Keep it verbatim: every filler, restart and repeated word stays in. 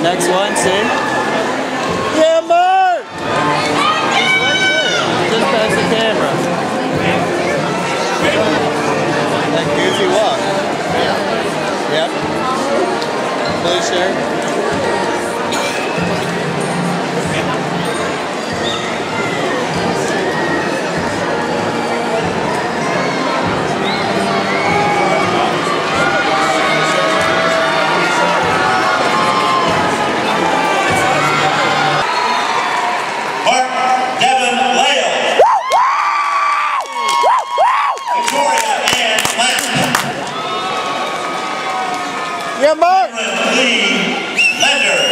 Next one, see? Yeah, Mark! He's right there. Just past the camera. That goofy walk. Yep. Blue shirt. Yeah, Mark! Lee Lender.